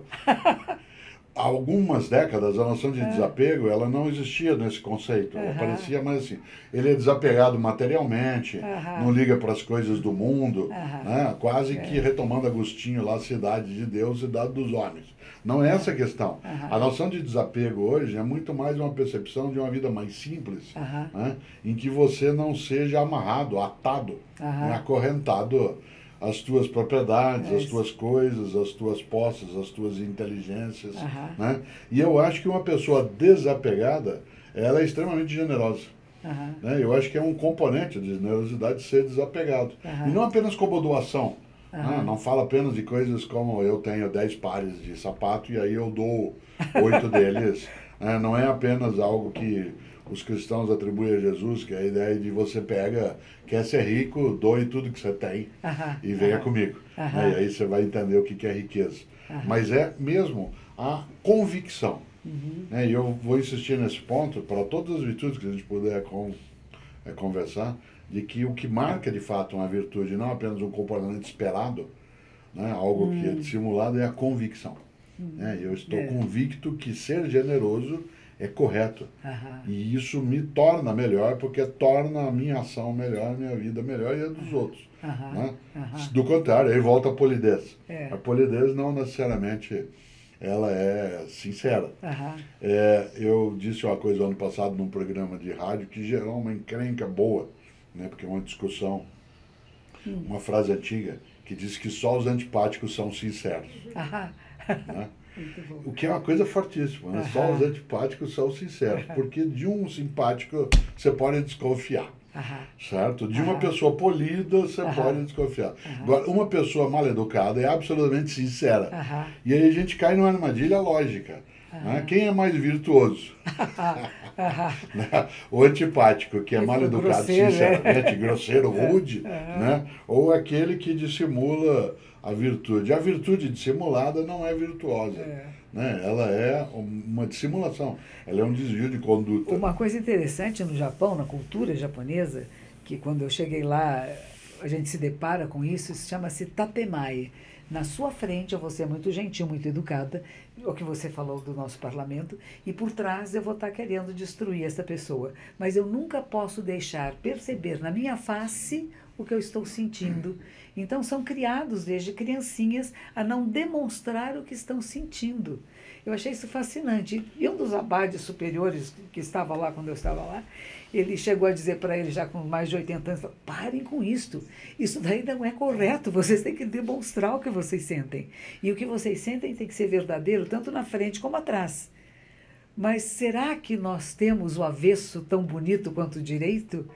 há algumas décadas, a noção de desapego, ela não existia nesse conceito. Ela Aham. parecia mais assim, ele é desapegado materialmente, Aham. não liga para as coisas do mundo, Aham. né? Quase que retomando Agostinho lá, cidade de Deus, cidade dos homens. Não é essa a questão. Aham. A noção de desapego hoje é muito mais uma percepção de uma vida mais simples, Aham. né? Em que você não seja amarrado, atado, Aham. né? Acorrentado às tuas propriedades, É às isso. tuas coisas, às tuas posses, às tuas inteligências, Aham. né? E eu acho que uma pessoa desapegada, ela é extremamente generosa. Aham. Né? Eu acho que é um componente de generosidade ser desapegado. Aham. E não apenas como doação. Né? Aham. Não fala apenas de coisas como eu tenho 10 pares de sapato e aí eu dou 8 deles. Né? Não é apenas algo que os cristãos atribuem a Jesus, que é a ideia de você pega, quer ser rico, doe tudo que você tem Aham. e venha Aham. comigo. Aham. Né? E aí você vai entender o que é riqueza. Mas é mesmo a convicção. Né? E eu vou insistir nesse ponto, para todas as virtudes que a gente puder conversar, de que o que marca de fato uma virtude, não apenas um comportamento esperado, né? Algo que é dissimulado, é a convicção. Né? Eu estou É. convicto que ser generoso é correto. Aham. E isso me torna melhor, porque torna a minha ação melhor, a minha vida melhor e a dos outros. Aham. Né? Aham. Do contrário, aí volta a polidez. É. A polidez não necessariamente ela é sincera. Aham. Eu disse uma coisa ano passado num programa de rádio que gerou uma encrenca boa, né? Porque é uma discussão, uma frase antiga que diz que só os antipáticos são sinceros. Aham. Né? Muito bom. O que é uma coisa fortíssima, né? Só os antipáticos são sinceros, porque de um simpático você pode desconfiar. Aham. Certo? De uma Aham. pessoa polida, você pode desconfiar. Agora, uma pessoa mal educada é absolutamente sincera. Aham. E aí a gente cai numa armadilha lógica. Né? Quem é mais virtuoso? Né? O antipático, que é mal educado, Grosseiro, sinceramente, grosseiro, rude, né? Ou aquele que dissimula a virtude. A virtude dissimulada não é virtuosa. Né? Ela é uma dissimulação, ela é um desvio de conduta. Uma coisa interessante no Japão, na cultura japonesa, que quando eu cheguei lá, a gente se depara com isso, isso chama-se tatemae. Na sua frente eu vou ser muito gentil, muito educada, o que você falou do nosso parlamento, e por trás eu vou estar querendo destruir essa pessoa. Mas eu nunca posso deixar perceber na minha face o que eu estou sentindo. Então são criados desde criancinhas a não demonstrar o que estão sentindo. Eu achei isso fascinante. E um dos abades superiores que estava lá quando eu estava lá, ele chegou a dizer para ele, já com mais de 80 anos, parem com isto. Isso daí não é correto. Vocês têm que demonstrar o que vocês sentem. E o que vocês sentem tem que ser verdadeiro, tanto na frente como atrás. Mas será que nós temos o avesso tão bonito quanto o direito?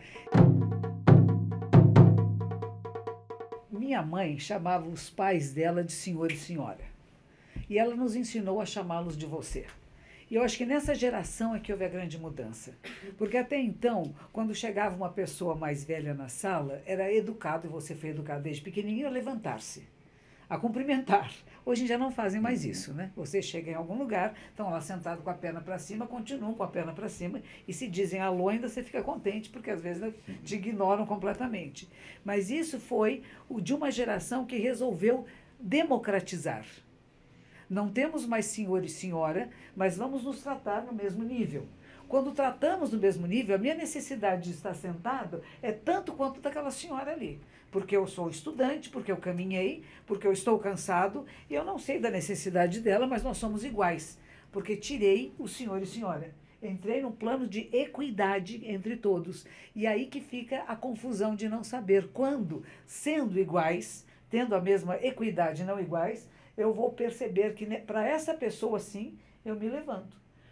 Minha mãe chamava os pais dela de senhor e senhora. E ela nos ensinou a chamá-los de você. E eu acho que nessa geração é que houve a grande mudança. Porque até então, quando chegava uma pessoa mais velha na sala, era educado, e você foi educado desde pequenininho, a levantar-se, a cumprimentar. Hoje já não fazem mais isso, né? Você chega em algum lugar, estão lá sentados com a perna para cima, continuam com a perna para cima, e se dizem alô, ainda você fica contente, porque às vezes te ignoram completamente. Mas isso foi o de uma geração que resolveu democratizar. Não temos mais senhor e senhora, mas vamos nos tratar no mesmo nível. Quando tratamos no mesmo nível, a minha necessidade de estar sentado é tanto quanto daquela senhora ali. Porque eu sou estudante, porque eu caminhei, porque eu estou cansado, e eu não sei da necessidade dela, mas nós somos iguais. Porque tirei o senhor e senhora. Entrei num plano de equidade entre todos. E aí que fica a confusão de não saber quando, sendo iguais, tendo a mesma equidade e não iguais, eu vou perceber que para essa pessoa, sim, eu me levanto.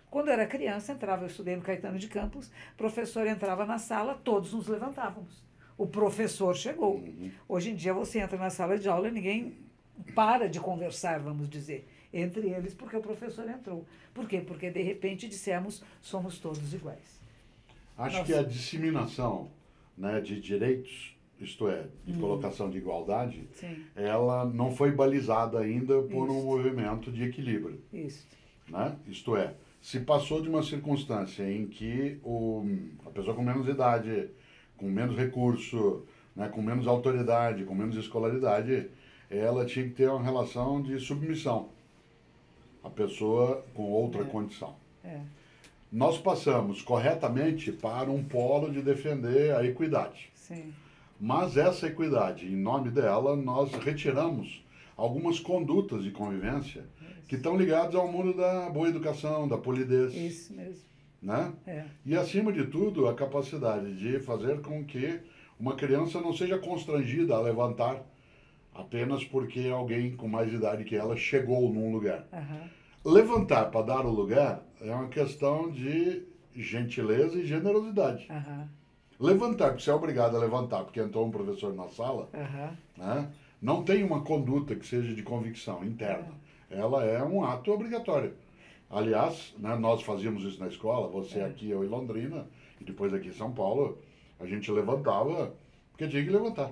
Quando eu era criança, eu estudei no Caetano de Campos, o professor entrava na sala, todos nos levantávamos. O professor chegou. Hoje em dia você entra na sala de aula e ninguém para de conversar, vamos dizer, entre eles, porque o professor entrou. Por quê? Porque de repente dissemos, somos todos iguais. Acho que a disseminação, né, de direitos, isto é, de colocação de igualdade, Sim. ela não foi balizada ainda por um Isso. movimento de equilíbrio. Isso. Né? Isto é, se passou de uma circunstância em que a pessoa com menos idade, com menos recurso, né, com menos autoridade, com menos escolaridade, ela tinha que ter uma relação de submissão à pessoa com outra condição. É. Nós passamos corretamente para um polo de defender a equidade. Sim. Mas essa equidade, em nome dela, nós retiramos algumas condutas de convivência que estão ligadas ao mundo da boa educação, da polidez. Isso mesmo. Né? É. E, acima de tudo, a capacidade de fazer com que uma criança não seja constrangida a levantar apenas porque alguém com mais idade que ela chegou num lugar. Levantar para dar o lugar é uma questão de gentileza e generosidade. Levantar, porque você é obrigado a levantar porque entrou um professor na sala, né? Não tem uma conduta que seja de convicção interna. Ela é um ato obrigatório. Aliás, né, nós fazíamos isso na escola, você aqui, eu em Londrina, e depois aqui em São Paulo, a gente levantava porque tinha que levantar.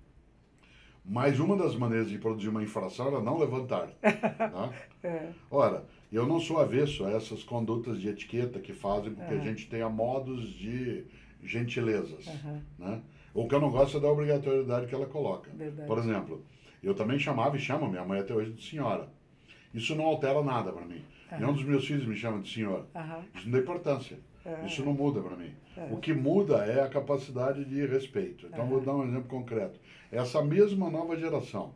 Mas uma das maneiras de produzir uma infração era não levantar. Né? Ora, eu não sou avesso a essas condutas de etiqueta que fazem com que a gente tenha modos de gentilezas. Né? O que eu não gosto é da obrigatoriedade que ela coloca. Verdade. Por exemplo, eu também chamava e chamo minha mãe até hoje de senhora. Isso não altera nada para mim. Nenhum dos meus filhos me chama de senhor. Isso não tem importância. Isso não muda para mim. O que muda é a capacidade de respeito. Então, vou dar um exemplo concreto. Essa mesma nova geração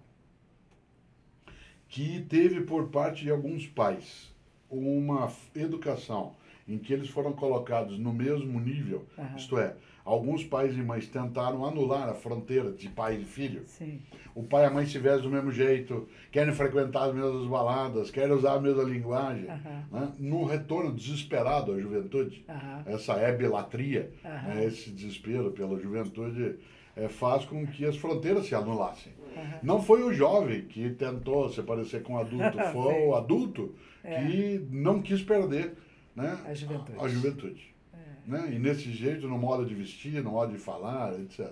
que teve por parte de alguns pais uma educação em que eles foram colocados no mesmo nível, isto é, alguns pais e mães tentaram anular a fronteira de pai e filho. Sim. O pai e a mãe se vestem do mesmo jeito, querem frequentar as mesmas baladas, querem usar a mesma linguagem. Né? No retorno desesperado à juventude, essa ebilatria, né, esse desespero pela juventude, faz com que as fronteiras se anulassem. Não foi o jovem que tentou se parecer com o adulto, foi o adulto que não quis perder, né, a juventude. Né? E nesse jeito, no modo de vestir, no modo de falar, etc.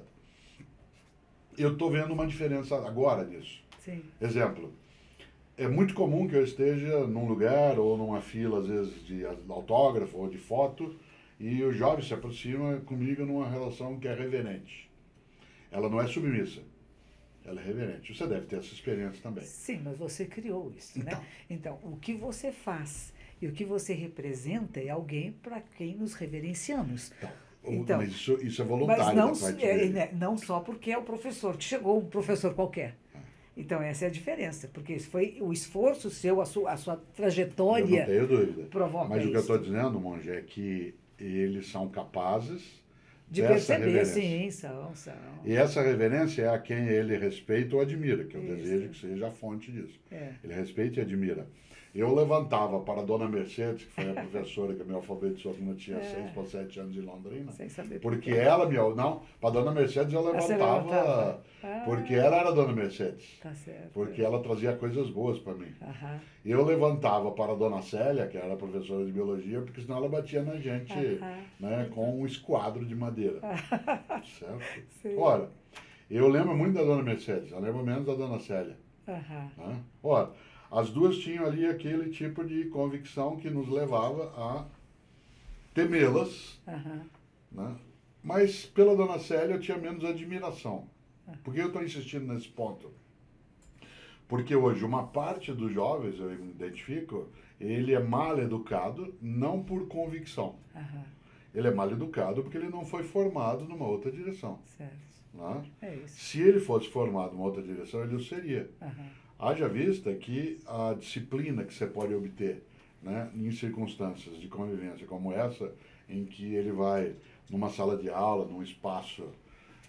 Eu estou vendo uma diferença agora nisso. Sim. Exemplo, é muito comum que eu esteja num lugar ou numa fila, às vezes, de autógrafo ou de foto, e o jovem se aproxima comigo numa relação que é reverente. Ela não é submissa, ela é reverente. Você deve ter essa experiência também. Sim, mas você criou isso, né? Então, o que você faz e o que você representa é alguém para quem nos reverenciamos. Então, mas isso é voluntário. Mas não, da parte dele. não só porque é o professor que chegou, um professor qualquer. Então, essa é a diferença, porque isso foi o esforço seu, a sua trajetória. Eu não tenho dúvida. Provoca Mas o que eu isso. estou dizendo, Monge, é que eles são capazes De dessa perceber, reverência. são. E essa reverência é a quem ele respeita ou admira, que eu Isso. desejo que seja a fonte disso. É. Ele respeita e admira. Eu levantava para a dona Mercedes, que foi a professora que me alfabetizou quando eu tinha 6 para 7 anos em Londrina. Sem saber Porque por quê. ela me... Não, para a dona Mercedes eu Você levantava levantava? porque ela era a dona Mercedes. Tá certo. Porque ela trazia coisas boas para mim. Aham. Eu levantava para a dona Célia, que era professora de biologia, porque senão ela batia na gente, né, com um esquadro de madeira. Certo? Sim. Ora, eu lembro muito da dona Mercedes, eu lembro menos da dona Célia. Né? Ora, as duas tinham ali aquele tipo de convicção que nos levava a temê-las, né? Mas pela dona Célia eu tinha menos admiração. Por que eu estou insistindo nesse ponto? Porque hoje uma parte dos jovens, eu identifico, ele é mal educado não por convicção. Ele é mal educado porque ele não foi formado numa outra direção. Certo. Né? É isso. Se ele fosse formado numa outra direção, ele o seria. Haja vista que a disciplina que você pode obter, né, em circunstâncias de convivência como essa, em que ele vai numa sala de aula, num espaço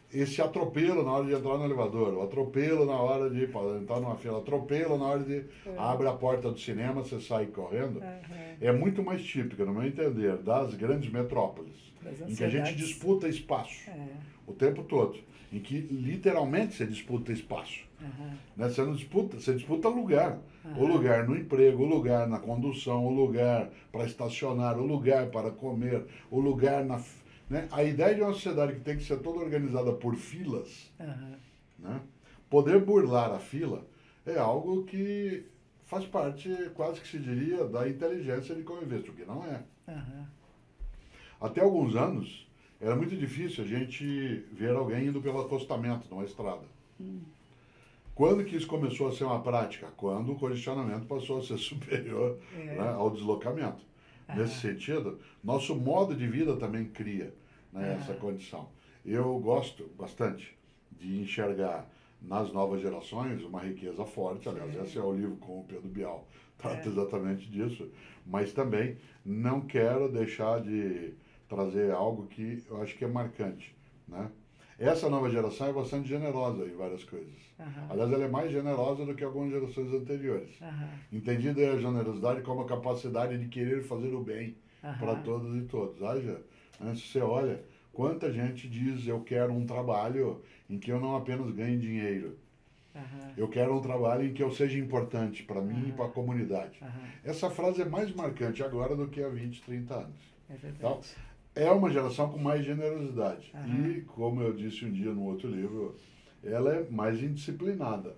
esse atropelo na hora de entrar no elevador, o atropelo na hora de entrar numa fila, atropelo na hora de abre a porta do cinema, você sai correndo, é muito mais típica, no meu entender, das grandes metrópoles, em que a gente disputa espaço o tempo todo, em que literalmente você disputa espaço. Né? Você não disputa, você disputa lugar. O lugar no emprego, o lugar na condução, o lugar para estacionar, o lugar para comer, o lugar na... Né? A ideia de uma sociedade que tem que ser toda organizada por filas, né? Poder burlar a fila é algo que faz parte, quase que se diria, da inteligência de convivência, o que não é. Até alguns anos, era muito difícil a gente ver alguém indo pelo acostamento numa estrada. Quando que isso começou a ser uma prática? Quando o congestionamento passou a ser superior, né, ao deslocamento. Nesse sentido, nosso modo de vida também cria, né, essa condição. Eu gosto bastante de enxergar nas novas gerações uma riqueza forte. Aliás, esse é o livro com o Pedro Bial, trata exatamente disso. Mas também não quero deixar de trazer algo que eu acho que é marcante, né? Essa nova geração é bastante generosa em várias coisas. Aliás, ela é mais generosa do que algumas gerações anteriores. Entendida a generosidade como a capacidade de querer fazer o bem para todas e todos. Haja, né, se você olha, quanta gente diz, eu quero um trabalho em que eu não apenas ganhe dinheiro. Eu quero um trabalho em que eu seja importante para mim e para a comunidade. Essa frase é mais marcante agora do que há 20, 30 anos. É verdade. Então, é uma geração com mais generosidade. E, como eu disse um dia no outro livro, ela é mais indisciplinada.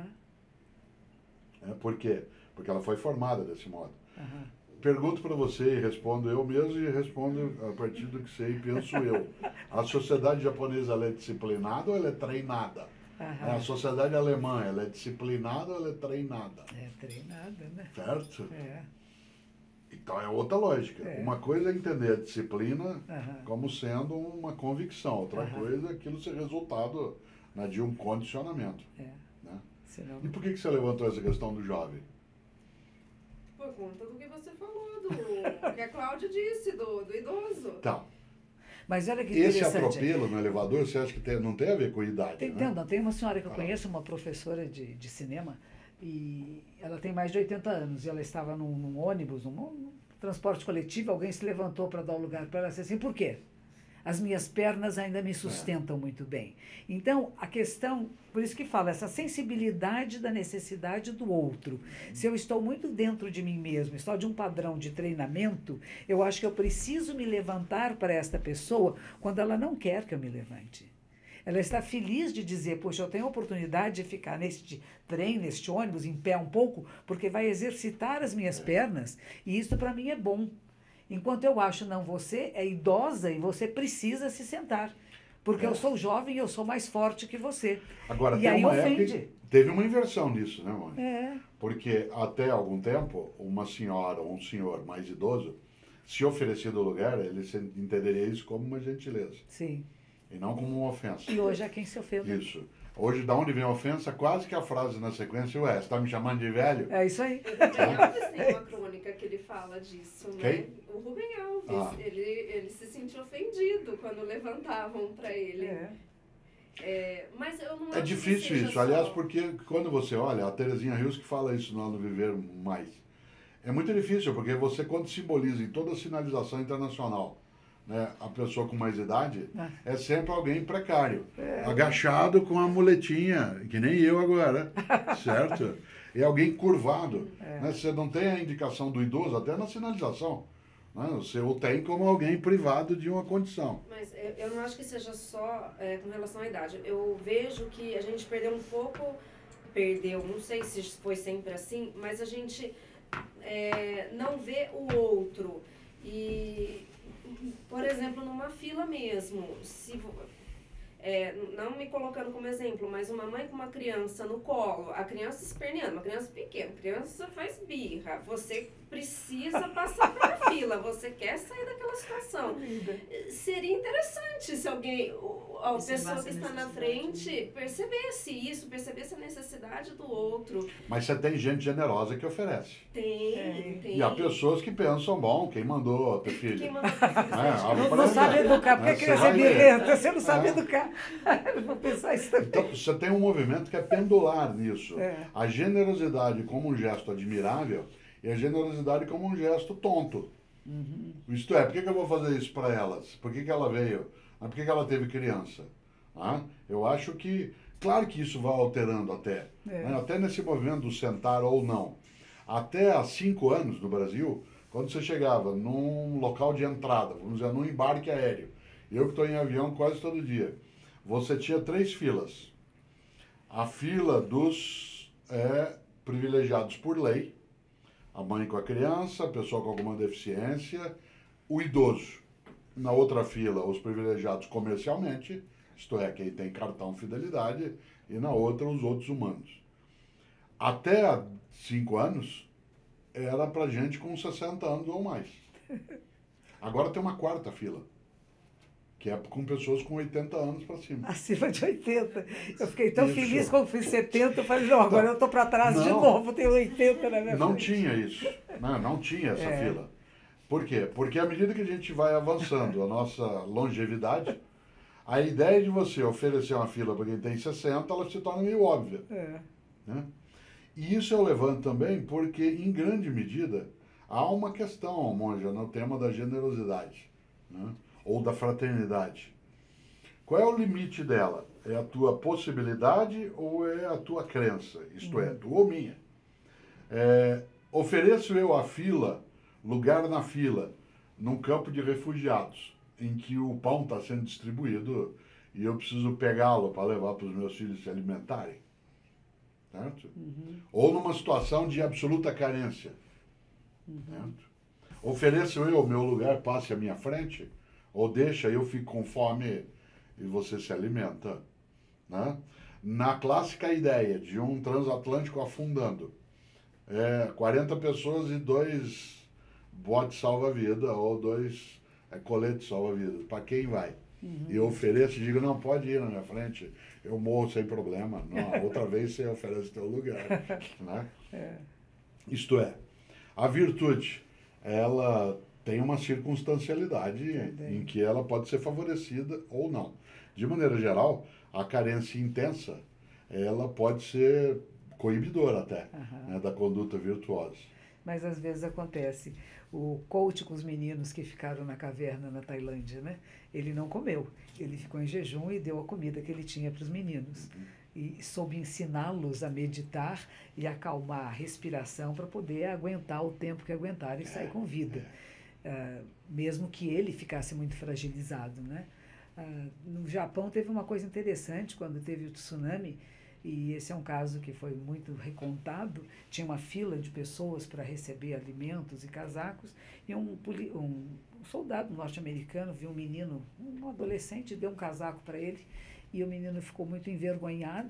Por quê? Porque ela foi formada desse modo. Pergunto para você e respondo eu mesmo e respondo a partir do que sei e penso eu. A sociedade japonesa, ela é disciplinada ou ela é treinada? A sociedade alemã, ela é disciplinada ou ela é treinada? É treinada, né? Certo? Então é outra lógica. Uma coisa é entender a disciplina como sendo uma convicção, outra coisa é aquilo ser resultado, né, de um condicionamento. Né? E por que você levantou essa questão do jovem? Por conta do que você falou, do que a Cláudia disse, do idoso. Então, mas olha que esse interessante. atropelo no elevador, você acha que não tem a ver com idade? Né? Não, tem uma senhora que eu conheço, uma professora de cinema, e ela tem mais de 80 anos, e ela estava num ônibus, num transporte coletivo, alguém se levantou para dar o lugar para ela e disse assim, por quê? As minhas pernas ainda me sustentam muito bem. Então, a questão, por isso que fala, essa sensibilidade da necessidade do outro. Se eu estou muito dentro de mim mesmo, estou de um padrão de treinamento, eu acho que eu preciso me levantar para esta pessoa quando ela não quer que eu me levante. Ela está feliz de dizer, poxa, eu tenho a oportunidade de ficar neste trem, neste ônibus, em pé um pouco, porque vai exercitar as minhas pernas, e isso para mim é bom. Enquanto eu acho, não, você é idosa e você precisa se sentar. Porque eu sou jovem e eu sou mais forte que você. Agora, e tem aí uma ofende. época que teve uma inversão nisso, né, mãe? Porque até algum tempo, uma senhora ou um senhor mais idoso, se oferecido o lugar, ele entenderia isso como uma gentileza. Sim. E não como uma ofensa. E hoje é quem se ofende. Isso. Hoje, da onde vem a ofensa, quase que a frase na sequência, ué, você está me chamando de velho? É isso aí. O Rubem Alves tem uma crônica que ele fala disso, né? Quem? O Rubem Alves, ele se sentiu ofendido quando levantavam para ele. Mas eu não acho difícil que seja isso, aliás, só... porque quando você olha, a Terezinha Rios que fala isso lá no Viver Mais, é muito difícil, porque você quando simboliza em toda a sinalização internacional, né, a pessoa com mais idade, é sempre alguém precário, agachado com a muletinha, que nem eu agora, certo? É alguém curvado, né? Você não tem a indicação do idoso, até na sinalização, né? Você o tem como alguém privado de uma condição. Mas eu não acho que seja só com relação à idade. Eu vejo que a gente perdeu um pouco, não sei se foi sempre assim, mas a gente não vê o outro. E, por exemplo, numa fila mesmo, não me colocando como exemplo, mas uma mãe com uma criança no colo, a criança esperneando, uma criança pequena, a criança faz birra, você precisa passar pela fila, você quer sair daquela situação. Seria interessante importante se alguém, a pessoa que está na frente, percebesse isso, percebesse a necessidade do outro. Mas você tem gente generosa que oferece. Tem. E há pessoas que pensam, bom, quem mandou ter filho? Quem mandou ter filho? Não sabe educar, porque a criança é birrenta, você não sabe educar. Eu vou pensar isso também. Então, você tem um movimento que é pendular nisso. A generosidade como um gesto admirável e a generosidade como um gesto tonto. Isto é, por que eu vou fazer isso para elas? Por que ela veio? Por que ela teve criança? Eu acho que, claro que isso vai alterando até. Né? Até nesse movimento do sentar ou não. Até há 5 anos no Brasil, quando você chegava num local de entrada, vamos dizer, num embarque aéreo, eu que estou em avião quase todo dia, você tinha 3 filas. A fila dos privilegiados por lei, a mãe com a criança, a pessoa com alguma deficiência, o idoso. Na outra fila, os privilegiados comercialmente, isto é, quem tem cartão fidelidade, e na outra, os outros humanos. Até há 5 anos, era para gente com 60 anos ou mais. Agora tem uma 4ª fila, que é com pessoas com 80 anos para cima. Acima de 80. Eu fiquei tão feliz quando fui 70, eu falei, não, agora eu estou para trás de novo, tenho 80 na minha Não frente. tinha isso, não tinha essa fila. Por quê? Porque à medida que a gente vai avançando a nossa longevidade, a ideia de você oferecer uma fila para quem tem 60, ela se torna meio óbvia. Né? E isso eu levanto também porque, em grande medida, há uma questão, Monja, no tema da generosidade, né? Ou da fraternidade. Qual é o limite dela? É a tua possibilidade ou é a tua crença? Isto é, tua ou minha? Ofereço eu a fila, lugar na fila, num campo de refugiados, em que o pão está sendo distribuído e eu preciso pegá-lo para levar para os meus filhos se alimentarem. Certo? Ou numa situação de absoluta carência. Certo? Ofereço eu o meu lugar, passe à minha frente, ou deixa, eu fico com fome e você se alimenta. Né? Na clássica ideia de um transatlântico afundando, 40 pessoas e 2 botes salva-vida, ou 2 coletes salva-vida. Para quem vai? E eu ofereço e digo, não, pode ir na minha frente, eu morro sem problema. Não, outra vez você oferece teu lugar. Né? Isto é, a virtude, ela tem uma circunstancialidade em que ela pode ser favorecida ou não. De maneira geral, a carência intensa, ela pode ser coibidora até, né, da conduta virtuosa. Mas às vezes acontece. O coach com os meninos que ficaram na caverna na Tailândia, né? Ele não comeu. Ele ficou em jejum e deu a comida que ele tinha para os meninos. E soube ensiná-los a meditar e acalmar a respiração para poder aguentar o tempo que aguentar e sair com vida. Mesmo que ele ficasse muito fragilizado, né? No Japão teve uma coisa interessante quando teve o tsunami. E esse é um caso que foi muito recontado. Tinha uma fila de pessoas para receber alimentos e casacos, e um soldado norte-americano viu um menino, um adolescente, deu um casaco para ele, e o menino ficou muito envergonhado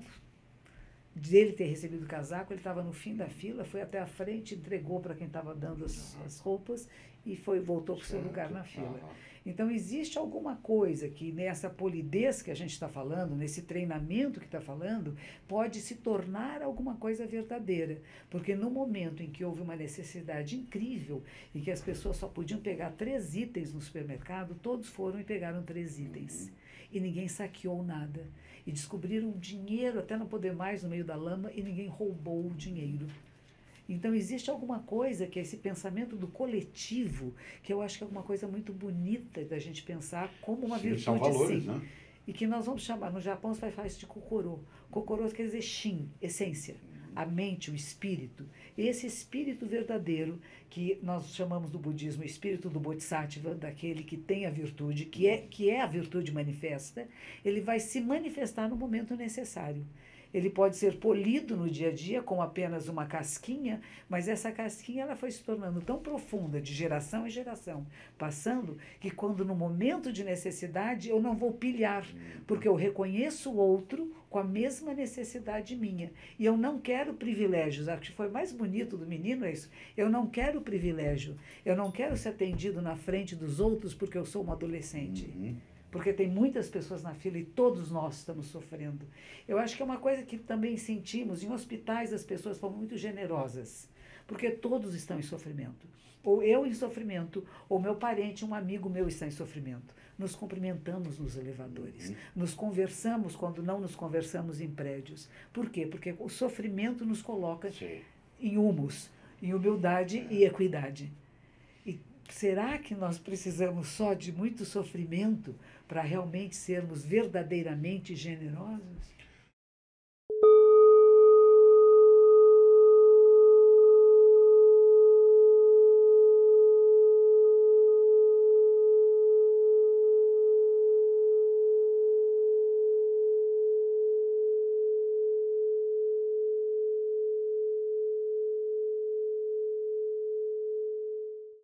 dele ter recebido o casaco. Ele estava no fim da fila, foi até a frente, entregou para quem estava dando as roupas e voltou para o seu lugar na fila. Então, existe alguma coisa que nessa polidez que a gente está falando, nesse treinamento que está falando, pode se tornar alguma coisa verdadeira. Porque no momento em que houve uma necessidade incrível e que as pessoas só podiam pegar 3 itens no supermercado, todos foram e pegaram 3 itens. E ninguém saqueou nada. E descobriram dinheiro até não poder mais no meio da lama e ninguém roubou o dinheiro. Então, existe alguma coisa que é esse pensamento do coletivo, que eu acho que é uma coisa muito bonita da gente pensar como uma virtude, são valores, sim. Né? E que nós vamos chamar, no Japão você vai falar isso de kokoro. Kokoro quer dizer shin, essência, a mente, o espírito. Esse espírito verdadeiro, que nós chamamos do budismo, o espírito do bodhisattva, daquele que tem a virtude, que é a virtude manifesta, ele vai se manifestar no momento necessário. Ele pode ser polido no dia a dia com apenas uma casquinha, mas essa casquinha ela foi se tornando tão profunda de geração em geração, passando que quando no momento de necessidade eu não vou pilhar, porque eu reconheço o outro com a mesma necessidade minha. E eu não quero privilégios. Acho que foi mais bonito do menino é isso. Eu não quero privilégio. Eu não quero ser atendido na frente dos outros porque eu sou um adolescente. porque tem muitas pessoas na fila e todos nós estamos sofrendo. Eu acho que é uma coisa que também sentimos. Em hospitais as pessoas foram muito generosas, porque todos estão em sofrimento. Ou eu em sofrimento, ou meu parente, um amigo meu está em sofrimento. Nos cumprimentamos nos elevadores, nos conversamos quando não nos conversamos em prédios. Por quê? Porque o sofrimento nos coloca em humus, em humildade e equidade. E será que nós precisamos só de muito sofrimento para realmente sermos verdadeiramente generosos?